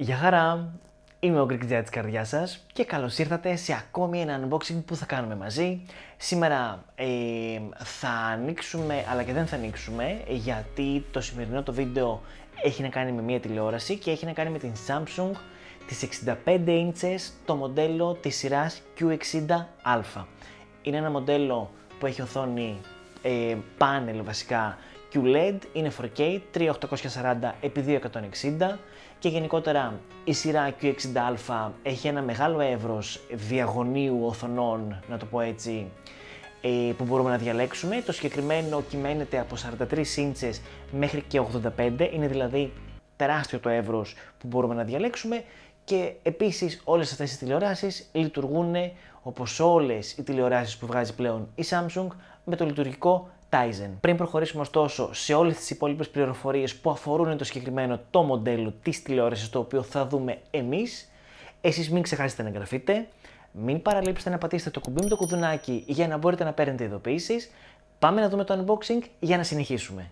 Γεια χαρά! Είμαι ο Greek Jet της καρδιάς σας και καλώς ήρθατε σε ακόμη ένα unboxing που θα κάνουμε μαζί. Σήμερα θα ανοίξουμε, αλλά και δεν θα ανοίξουμε, γιατί το σημερινό το βίντεο έχει να κάνει με μια τηλεόραση και έχει να κάνει με την Samsung τις 65 inches, το μοντέλο της σειράς Q60α. Είναι ένα μοντέλο που έχει οθόνη πάνελ βασικά QLED, είναι 4K 3840x2160 και γενικότερα η σειρά Q60α έχει ένα μεγάλο εύρος διαγωνίου οθονών, να το πω έτσι, που μπορούμε να διαλέξουμε. Το συγκεκριμένο κυμαίνεται από 43 inches μέχρι και 85, είναι δηλαδή τεράστιο το εύρος που μπορούμε να διαλέξουμε και επίσης όλες αυτές οι τηλεοράσεις λειτουργούν όπως όλες οι τηλεοράσεις που βγάζει πλέον η Samsung με το λειτουργικό Tizen. Πριν προχωρήσουμε ωστόσο σε όλες τις υπόλοιπες πληροφορίες που αφορούν το συγκεκριμένο το μοντέλο της τηλεόρασης το οποίο θα δούμε εμείς, εσείς μην ξεχάσετε να εγγραφείτε, μην παραλείψετε να πατήσετε το κουμπί με το κουδουνάκι για να μπορείτε να παίρνετε ειδοποιήσεις. Πάμε να δούμε το unboxing για να συνεχίσουμε.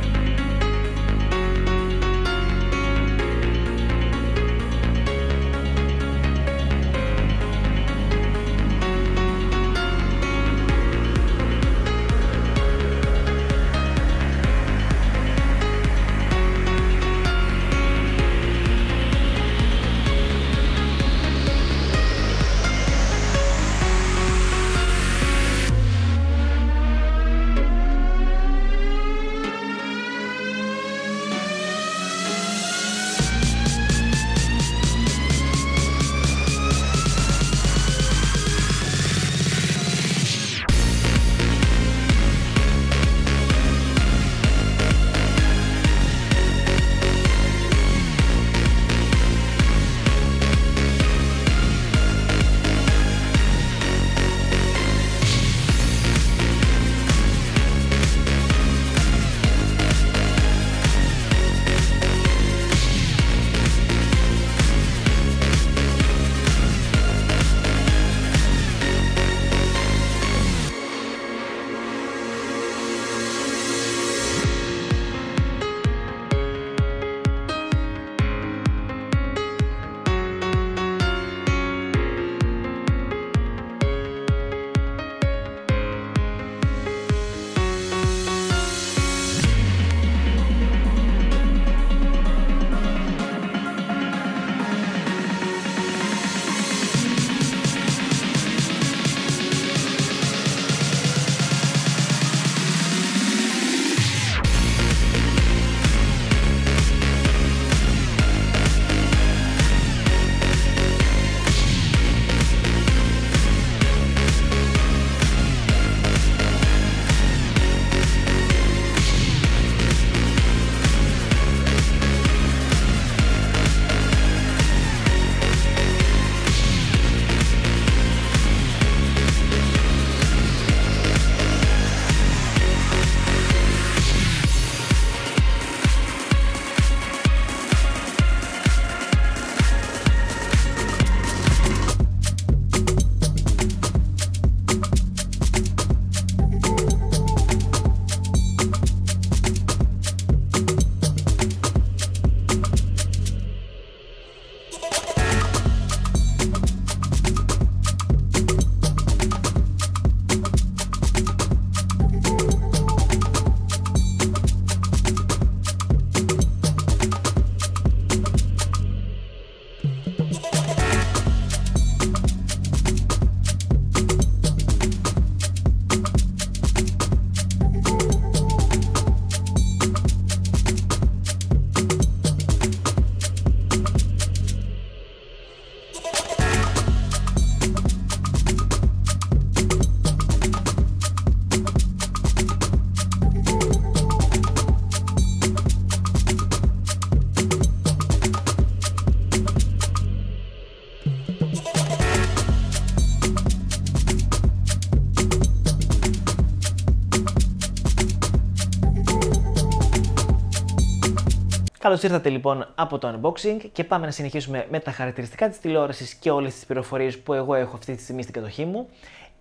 Καλώς ήρθατε λοιπόν από το unboxing και πάμε να συνεχίσουμε με τα χαρακτηριστικά της τηλεόρασης και όλες τις πληροφορίες που εγώ έχω αυτή τη στιγμή στην κατοχή μου.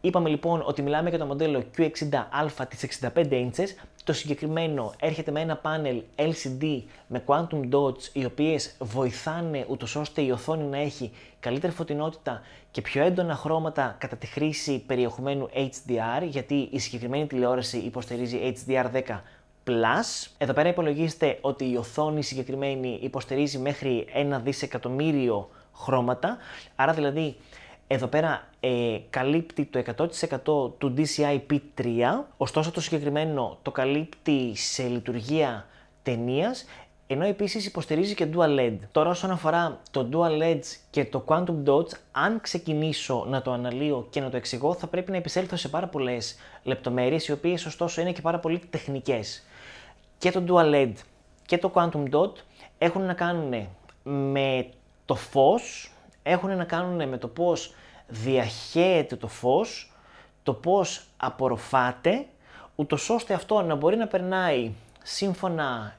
Είπαμε λοιπόν ότι μιλάμε για το μοντέλο Q60α της 65 inches. Το συγκεκριμένο έρχεται με ένα πάνελ LCD με Quantum Dots, οι οποίες βοηθάνε ούτως ώστε η οθόνη να έχει καλύτερη φωτεινότητα και πιο έντονα χρώματα κατά τη χρήση περιεχομένου HDR, γιατί η συγκεκριμένη τηλεόραση υποστηρίζει HDR10+. Εδώ πέρα υπολογίζεται ότι η οθόνη συγκεκριμένη υποστηρίζει μέχρι 1 δισεκατομμύριο χρώματα, άρα δηλαδή εδώ πέρα καλύπτει το 100% του DCI-P3, ωστόσο το συγκεκριμένο το καλύπτει σε λειτουργία ταινίας, ενώ επίσης υποστηρίζει και Dual LED. Τώρα όσον αφορά το Dual LEDs και το Quantum Dots, αν ξεκινήσω να το αναλύω και να το εξηγώ, θα πρέπει να επισέλθω σε πάρα πολλές λεπτομέρειες, οι οποίες ωστόσο είναι και πάρα πολύ τεχνικές. Και το Dual LED και το Quantum Dot έχουν να κάνουν με το φως, έχουν να κάνουν με το πώς διαχέεται το φως, το πώς απορροφάται, ούτως ώστε αυτό να μπορεί να περνάει σύμφωνα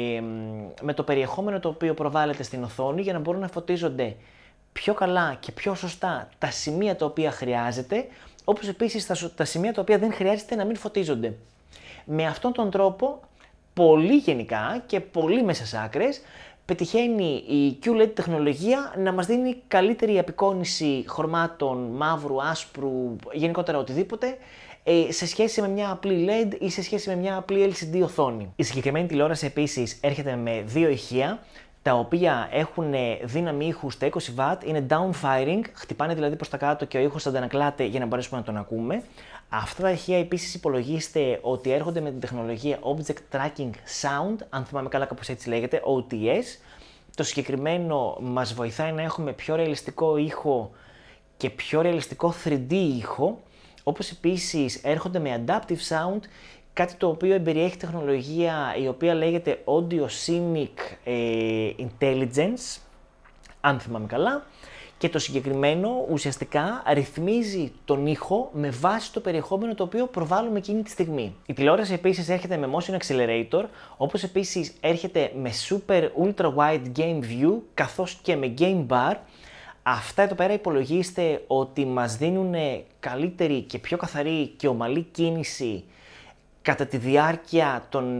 με το περιεχόμενο το οποίο προβάλλεται στην οθόνη, για να μπορούν να φωτίζονται πιο καλά και πιο σωστά τα σημεία τα οποία χρειάζεται, όπως επίσης τα σημεία τα οποία δεν χρειάζεται να μην φωτίζονται. Με αυτόν τον τρόπο, πολύ γενικά και πολύ μέσα στις άκρες, πετυχαίνει η QLED τεχνολογία να μας δίνει καλύτερη απεικόνιση χρωμάτων μαύρου, άσπρου, γενικότερα οτιδήποτε, σε σχέση με μια απλή LED ή σε σχέση με μια απλή LCD οθόνη. Η συγκεκριμένη τηλεόραση επίσης έρχεται με δύο ηχεία, τα οποία έχουν δύναμη ήχου στα 20W, είναι downfiring, χτυπάνε δηλαδή προς τα κάτω και ο ήχος αντανακλάται για να μπορέσουμε να τον ακούμε. Αυτά τα ηχεία επίσης υπολογίστε ότι έρχονται με την τεχνολογία Object Tracking Sound, αν θυμάμαι καλά κάπως έτσι λέγεται, OTS. Το συγκεκριμένο μας βοηθάει να έχουμε πιο ρεαλιστικό ήχο και πιο ρεαλιστικό 3D ήχο, όπως επίσης έρχονται με Adaptive Sound, κάτι το οποίο εμπεριέχει τεχνολογία η οποία λέγεται Audio Scenic Intelligence, αν θυμάμαι καλά, και το συγκεκριμένο ουσιαστικά ρυθμίζει τον ήχο με βάση το περιεχόμενο το οποίο προβάλλουμε εκείνη τη στιγμή. Η τηλεόραση επίσης έρχεται με Motion Accelerator, όπως επίσης έρχεται με Super Ultra Wide Game View, καθώς και με Game Bar. Αυτά εδώ πέρα υπολογίστε ότι μας δίνουν καλύτερη και πιο καθαρή και ομαλή κίνηση κατά τη διάρκεια των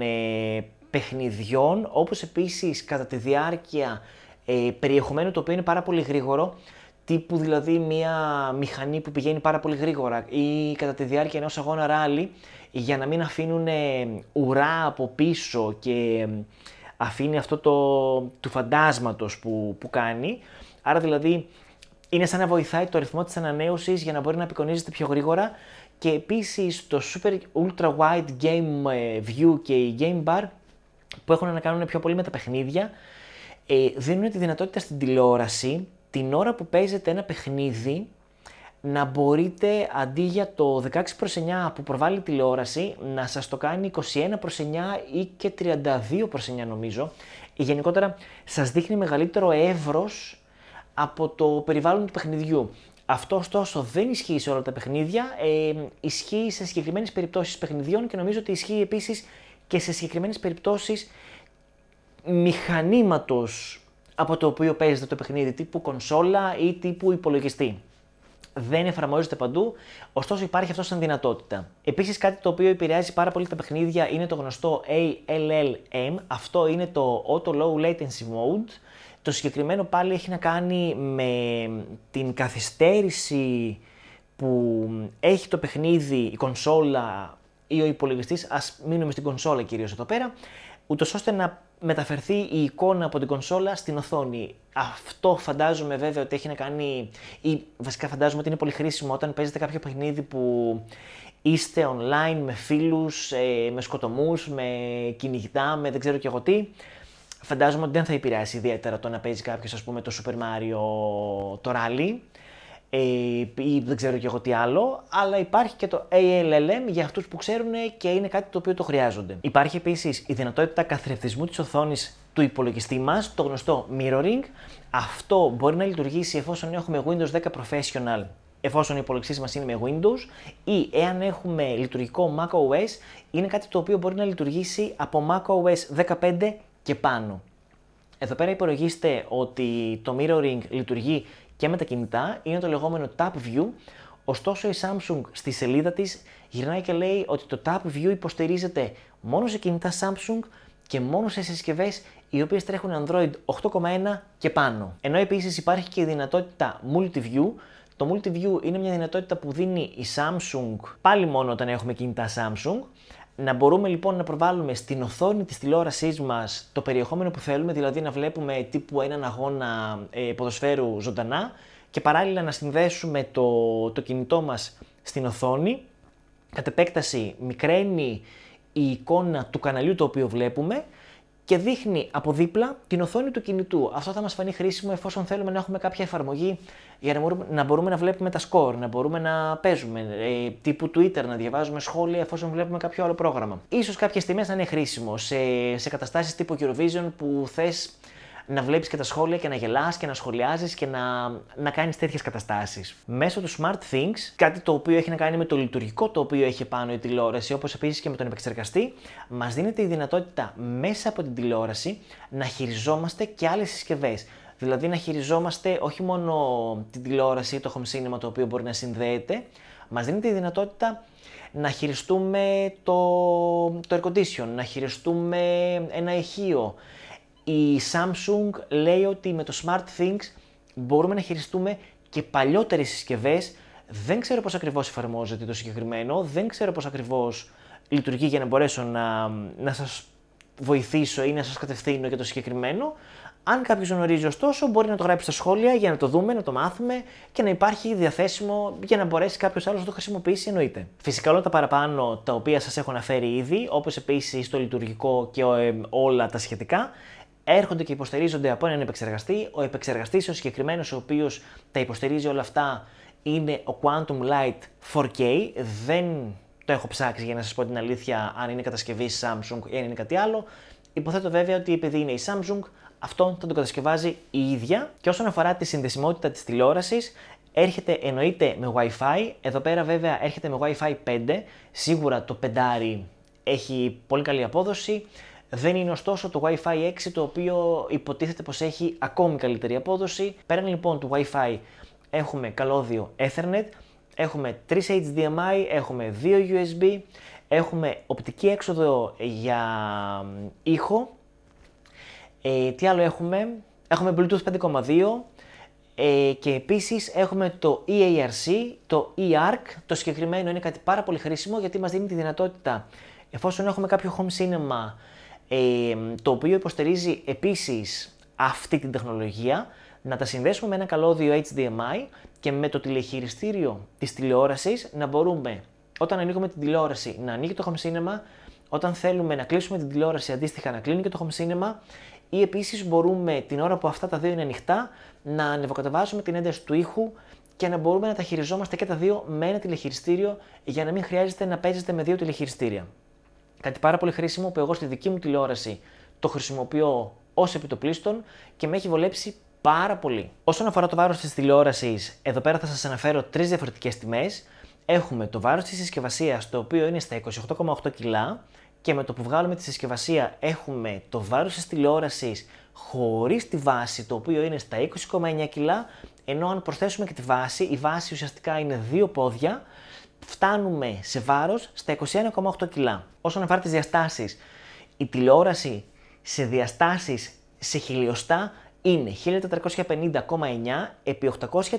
παιχνιδιών, όπως επίσης κατά τη διάρκεια περιεχομένου το οποίο είναι πάρα πολύ γρήγορο, τύπου δηλαδή μια μηχανή που πηγαίνει πάρα πολύ γρήγορα ή κατά τη διάρκεια ενός αγώνα ράλι, για να μην αφήνουν ουρά από πίσω και αφήνει αυτό του φαντάσματος που κάνει. Άρα δηλαδή είναι σαν να βοηθάει το ρυθμό της ανανέωσης για να μπορεί να απεικονίζεται πιο γρήγορα, και επίσης το Super Ultra Wide Game View και η Game Bar που έχουν να κάνουν πιο πολύ με τα παιχνίδια, δίνουν τη δυνατότητα στην τηλεόραση την ώρα που παίζετε ένα παιχνίδι να μπορείτε αντί για το 16:9 που προβάλλει η τηλεόραση να σας το κάνει 21:9 ή και 32:9 νομίζω. Γενικότερα σας δείχνει μεγαλύτερο εύρος από το περιβάλλον του παιχνιδιού. Αυτό ωστόσο δεν ισχύει σε όλα τα παιχνίδια, ισχύει σε συγκεκριμένες περιπτώσεις παιχνιδιών και νομίζω ότι ισχύει επίσης και σε συγκεκριμένες περιπτώσεις μηχανήματος από το οποίο παίζεται το παιχνίδι, τύπου κονσόλα ή τύπου υπολογιστή. Δεν εφαρμόζεται παντού, ωστόσο υπάρχει αυτό σαν δυνατότητα. Επίσης κάτι το οποίο επηρεάζει πάρα πολύ τα παιχνίδια είναι το γνωστό ALLM, αυτό είναι το Auto Low Latency Mode. Το συγκεκριμένο πάλι έχει να κάνει με την καθυστέρηση που έχει το παιχνίδι, η κονσόλα ή ο υπολογιστής, ας μείνουμε στην κονσόλα κυρίως εδώ πέρα, ούτως ώστε να μεταφερθεί η εικόνα από την κονσόλα στην οθόνη. Αυτό φαντάζομαι βέβαια ότι έχει να κάνει, ή βασικά φαντάζομαι ότι είναι πολύ χρήσιμο όταν παίζετε κάποιο παιχνίδι που είστε online με φίλους, με σκοτωμούς, με κυνηγητά, με δεν ξέρω και εγώ τι. Φαντάζομαι ότι δεν θα επηρεάσει ιδιαίτερα το να παίζει κάποιος, ας πούμε, το Super Mario το Rally ή δεν ξέρω και εγώ τι άλλο, αλλά υπάρχει και το ALLM για αυτούς που ξέρουν και είναι κάτι το οποίο το χρειάζονται. Υπάρχει επίσης η δυνατότητα καθρεφτισμού της οθόνης του υπολογιστή μας, το γνωστό mirroring. Αυτό μπορεί να λειτουργήσει εφόσον έχουμε Windows 10 Professional, εφόσον ο υπολογιστής μας είναι με Windows, ή εάν έχουμε λειτουργικό macOS, είναι κάτι το οποίο μπορεί να λειτουργήσει από macOS 15 και πάνω. Εδώ πέρα υπολογίστε ότι το mirroring λειτουργεί και με τα κινητά, είναι το λεγόμενο Tap View, Ωστόσο η Samsung στη σελίδα της γυρνάει και λέει ότι το Tap View υποστηρίζεται μόνο σε κινητά Samsung και μόνο σε συσκευές οι οποίες τρέχουν Android 8,1 και πάνω. Ενώ επίσης υπάρχει και η δυνατότητα Multi-View. Το Multi-View είναι μια δυνατότητα που δίνει η Samsung πάλι μόνο όταν έχουμε κινητά Samsung. Να μπορούμε λοιπόν να προβάλλουμε στην οθόνη της τηλεόρασής μας το περιεχόμενο που θέλουμε, δηλαδή να βλέπουμε τύπου έναν αγώνα ποδοσφαίρου ζωντανά και παράλληλα να συνδέσουμε το κινητό μας στην οθόνη. Κατ' επέκταση μικραίνει η εικόνα του καναλιού το οποίο βλέπουμε και δείχνει από δίπλα την οθόνη του κινητού. Αυτό θα μας φανεί χρήσιμο εφόσον θέλουμε να έχουμε κάποια εφαρμογή για να μπορούμε να βλέπουμε τα σκορ, να μπορούμε να παίζουμε, τύπου Twitter, να διαβάζουμε σχόλια εφόσον βλέπουμε κάποιο άλλο πρόγραμμα. Ίσως κάποιες στιγμές να είναι χρήσιμο σε καταστάσεις τύπου Eurovision που θες να βλέπεις και τα σχόλια και να γελάς και να σχολιάζεις και να κάνεις τέτοιες καταστάσεις. Μέσω του SmartThings, κάτι το οποίο έχει να κάνει με το λειτουργικό το οποίο έχει πάνω η τηλεόραση, όπως επίσης και με τον επεξεργαστή, μας δίνεται η δυνατότητα μέσα από την τηλεόραση να χειριζόμαστε και άλλες συσκευές. Δηλαδή να χειριζόμαστε όχι μόνο την τηλεόραση, το home cinema το οποίο μπορεί να συνδέεται, μας δίνεται η δυνατότητα να χειριστούμε το air condition, να χειριστούμε ένα ηχείο. Η Samsung λέει ότι με το SmartThings μπορούμε να χειριστούμε και παλιότερες συσκευές. Δεν ξέρω πώς ακριβώς εφαρμόζεται το συγκεκριμένο, δεν ξέρω πώς ακριβώς λειτουργεί για να μπορέσω να σας βοηθήσω ή να σας κατευθύνω για το συγκεκριμένο. Αν κάποιος γνωρίζει ωστόσο, μπορεί να το γράψει στα σχόλια για να το δούμε, να το μάθουμε και να υπάρχει διαθέσιμο για να μπορέσει κάποιος άλλος να το χρησιμοποιήσει, εννοείται. Φυσικά όλα τα παραπάνω τα οποία σας έχω αναφέρει ήδη, όπως επίσης το λειτουργικό και όλα τα σχετικά, έρχονται και υποστηρίζονται από έναν επεξεργαστή. Ο επεξεργαστής ο συγκεκριμένος ο οποίος τα υποστηρίζει όλα αυτά είναι ο Quantum Light 4K. Δεν το έχω ψάξει για να σας πω την αλήθεια αν είναι κατασκευή Samsung ή αν είναι κάτι άλλο. Υποθέτω βέβαια ότι επειδή είναι η Samsung, αυτό θα το κατασκευάζει η ίδια. Και όσον αφορά τη συνδεσιμότητα της τηλεόρασης, έρχεται εννοείται με Wi-Fi. Εδώ πέρα βέβαια έρχεται με Wi-Fi 5. Σίγουρα το 5 έχει πολύ καλή απόδοση. Δεν είναι ωστόσο το Wi-Fi 6 το οποίο υποτίθεται πως έχει ακόμη καλύτερη απόδοση. Πέραν λοιπόν του Wi-Fi έχουμε καλώδιο Ethernet, έχουμε 3 HDMI, έχουμε 2 USB, έχουμε οπτική έξοδο για ήχο. Τι άλλο έχουμε? Έχουμε Bluetooth 5.2 και επίσης έχουμε το EARC, το eARC. Το συγκεκριμένο είναι κάτι πάρα πολύ χρήσιμο γιατί μας δίνει τη δυνατότητα, εφόσον έχουμε κάποιο home cinema το οποίο υποστηρίζει επίσης αυτή την τεχνολογία, να τα συνδέσουμε με ένα καλώδιο HDMI και με το τηλεχειριστήριο της τηλεόρασης να μπορούμε όταν ανοίγουμε την τηλεόραση να ανοίγει το home cinema, όταν θέλουμε να κλείσουμε την τηλεόραση αντίστοιχα να κλείνει και το home cinema, ή επίσης μπορούμε την ώρα που αυτά τα δύο είναι ανοιχτά να ανεβοκατεβάζουμε την ένταση του ήχου και να μπορούμε να τα χειριζόμαστε και τα δύο με ένα τηλεχειριστήριο για να μην χρειάζεται να παίζετε με δύο τηλεχειριστήρια. Κάτι πάρα πολύ χρήσιμο που εγώ στη δική μου τηλεόραση το χρησιμοποιώ ως επιτοπλίστων και με έχει βολέψει πάρα πολύ. Όσον αφορά το βάρος της τηλεόρασης, εδώ πέρα θα σας αναφέρω τρεις διαφορετικές τιμές. Έχουμε το βάρος της συσκευασίας, το οποίο είναι στα 28,8 κιλά και με το που βγάλουμε τη συσκευασία έχουμε το βάρος της τηλεόρασης χωρίς τη βάση, το οποίο είναι στα 20,9 κιλά, ενώ αν προσθέσουμε και τη βάση, η βάση ουσιαστικά είναι 2 πόδια, φτάνουμε σε βάρος στα 21,8 κιλά. Όσον αφορά τις διαστάσεις, η τηλεόραση σε διαστάσεις σε χιλιοστά είναι 1450,9 επί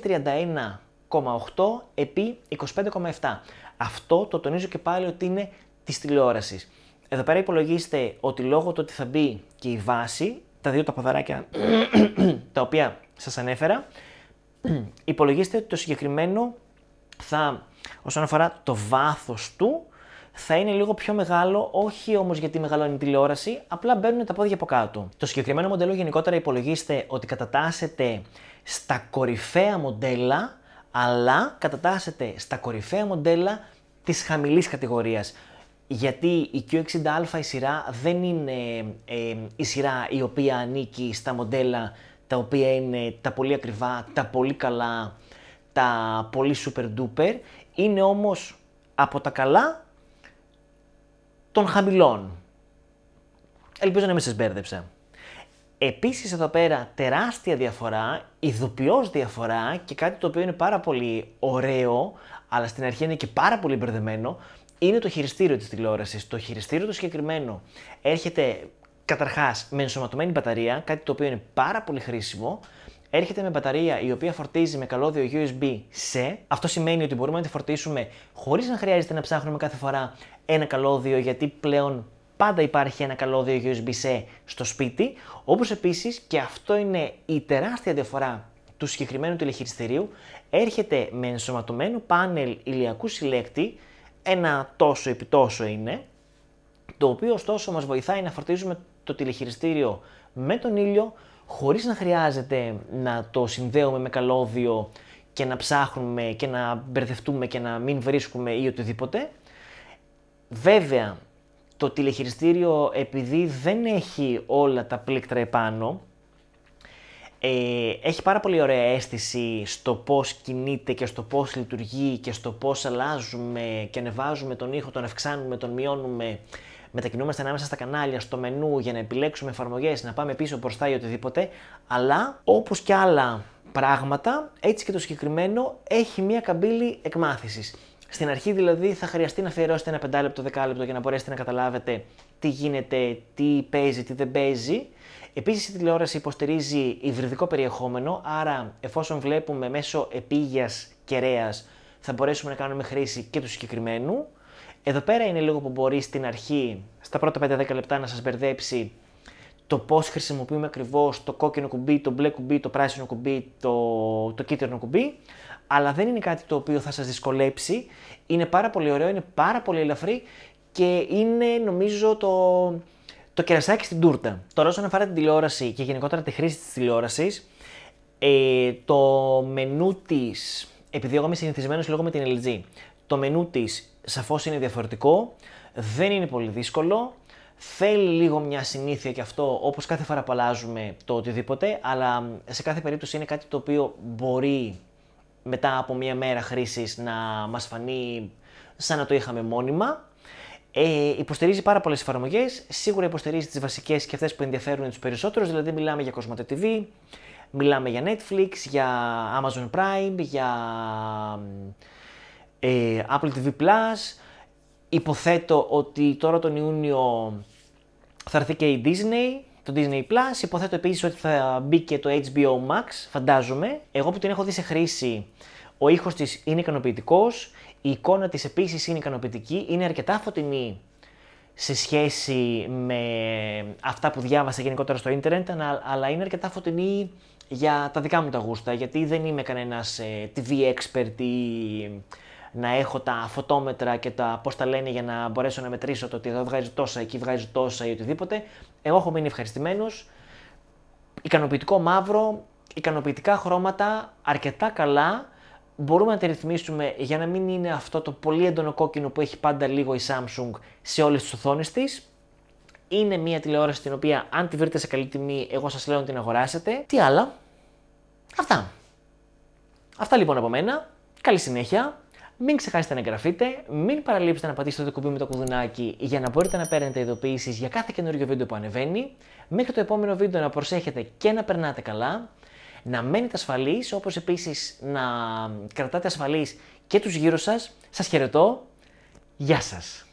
831,8 επί 25,7. Αυτό το τονίζω και πάλι ότι είναι της τηλεόρασης. Εδώ πέρα υπολογίστε ότι λόγω του ότι θα μπει και η βάση, τα δύο τα ποδαράκια τα οποία σας ανέφερα, υπολογίστε ότι το συγκεκριμένο θα, όσον αφορά το βάθος του, θα είναι λίγο πιο μεγάλο, όχι όμως γιατί μεγαλώνει η τηλεόραση, απλά μπαίνουν τα πόδια από κάτω. Το συγκεκριμένο μοντέλο γενικότερα υπολογίστε ότι κατατάσσεται στα κορυφαία μοντέλα, αλλά κατατάσσεται στα κορυφαία μοντέλα της χαμηλής κατηγορίας. Γιατί η Q60α η σειρά δεν είναι η σειρά η οποία ανήκει στα μοντέλα τα οποία είναι τα πολύ ακριβά, τα πολύ καλά, τα πολύ super duper, είναι όμως από τα καλά των χαμηλών. Ελπίζω να μην σας μπέρδεψα. Επίσης εδώ πέρα τεράστια διαφορά, ειδοποιώς διαφορά και κάτι το οποίο είναι πάρα πολύ ωραίο, αλλά στην αρχή είναι και πάρα πολύ μπερδεμένο, είναι το χειριστήριο της τηλεόρασης. Το χειριστήριο το συγκεκριμένο έρχεται καταρχάς με ενσωματωμένη μπαταρία, κάτι το οποίο είναι πάρα πολύ χρήσιμο. Έρχεται με μπαταρία η οποία φορτίζει με καλώδιο USB-C. Αυτό σημαίνει ότι μπορούμε να τη φορτίσουμε χωρίς να χρειάζεται να ψάχνουμε κάθε φορά ένα καλώδιο, γιατί πλέον πάντα υπάρχει ένα καλώδιο USB-C στο σπίτι. Όπως επίσης, και αυτό είναι η τεράστια διαφορά του συγκεκριμένου τηλεχειριστηρίου, έρχεται με ενσωματωμένο πάνελ ηλιακού συλλέκτη, ένα τόσο επί τόσο είναι, το οποίο ωστόσο μας βοηθάει να φορτίζουμε το τηλεχειριστήριο με τον ήλιο, χωρίς να χρειάζεται να το συνδέουμε με καλώδιο και να ψάχνουμε και να μπερδευτούμε και να μην βρίσκουμε ή οτιδήποτε. Βέβαια, το τηλεχειριστήριο, επειδή δεν έχει όλα τα πλήκτρα επάνω, έχει πάρα πολύ ωραία αίσθηση στο πώς κινείται και στο πώς λειτουργεί και στο πώς αλλάζουμε και ανεβάζουμε τον ήχο, τον αυξάνουμε, τον μειώνουμε, μετακινούμαστε ανάμεσα στα κανάλια, στο μενού για να επιλέξουμε εφαρμογές, να πάμε πίσω, μπροστά ή οτιδήποτε, αλλά όπως και άλλα πράγματα, έτσι και το συγκεκριμένο έχει μία καμπύλη εκμάθησης. Στην αρχή δηλαδή θα χρειαστεί να αφιερώσετε ένα 5 λεπτό, 10 λεπτό για να μπορέσετε να καταλάβετε τι γίνεται, τι παίζει, τι δεν παίζει. Επίσης η τηλεόραση υποστηρίζει υβριδικό περιεχόμενο, άρα εφόσον βλέπουμε μέσω επίγειας κεραίας θα μπορέσουμε να κάνουμε χρήση και του συγκεκριμένου. Εδώ πέρα είναι λίγο που μπορεί στην αρχή, στα πρώτα 5-10 λεπτά, να σας μπερδέψει το πώς χρησιμοποιούμε ακριβώς το κόκκινο κουμπί, το μπλε κουμπί, το πράσινο κουμπί, το κίτρινο κουμπί, αλλά δεν είναι κάτι το οποίο θα σας δυσκολέψει. Είναι πάρα πολύ ωραίο, είναι πάρα πολύ ελαφρύ και είναι νομίζω το κερασάκι στην τούρτα. Τώρα όσον αφορά την τηλεόραση και γενικότερα τη χρήση της τηλεόρασης, το μενού της, επειδή εγώ είμαι συνηθισμένος λίγο με την LG, το μενού της σαφώς είναι διαφορετικό, δεν είναι πολύ δύσκολο, θέλει λίγο μια συνήθεια και αυτό, όπως κάθε φορά που αλλάζουμε το οτιδήποτε, αλλά σε κάθε περίπτωση είναι κάτι το οποίο μπορεί μετά από μια μέρα χρήσης να μας φανεί σαν να το είχαμε μόνιμα. Υποστηρίζει πάρα πολλές εφαρμογές, σίγουρα υποστηρίζει τις βασικές και αυτές που ενδιαφέρουν τους περισσότερους, δηλαδή μιλάμε για Cosmote TV, μιλάμε για Netflix, για Amazon Prime, για Apple TV+. Υποθέτω ότι τώρα τον Ιούνιο θα έρθει και η Disney, το Disney+. Υποθέτω επίσης ότι θα μπει και το HBO Max, φαντάζομαι. Εγώ που την έχω δει σε χρήση, ο ήχος της είναι ικανοποιητικός, η εικόνα της επίσης είναι ικανοποιητική, είναι αρκετά φωτεινή σε σχέση με αυτά που διάβασα γενικότερα στο ίντερνετ, αλλά είναι αρκετά φωτεινή για τα δικά μου τα γούστα, γιατί δεν είμαι κανένας TV expert ή να έχω τα φωτόμετρα και τα πώς τα λένε για να μπορέσω να μετρήσω το ότι εδώ βγάζει τόσα, εκεί βγάζει τόσα ή οτιδήποτε. Εγώ έχω μείνει ευχαριστημένος, ικανοποιητικό μαύρο, ικανοποιητικά χρώματα, αρκετά καλά. Μπορούμε να τη ρυθμίσουμε για να μην είναι αυτό το πολύ έντονο κόκκινο που έχει πάντα λίγο η Samsung σε όλες τις οθόνες της. Είναι μια τηλεόραση την οποία αν τη βρείτε σε καλή τιμή, εγώ σας λέω να την αγοράσετε. Τι άλλα? Αυτά λοιπόν από μένα. Καλή συνέχεια. Μην ξεχάσετε να εγγραφείτε, μην παραλείψετε να πατήσετε το κουμπί με το κουδουνάκι για να μπορείτε να παίρνετε ειδοποιήσεις για κάθε καινούριο βίντεο που ανεβαίνει. Μέχρι το επόμενο βίντεο να προσέχετε και να περνάτε καλά, να μένετε ασφαλείς, όπως επίσης να κρατάτε ασφαλείς και τους γύρω σας. Σας χαιρετώ. Γεια σας.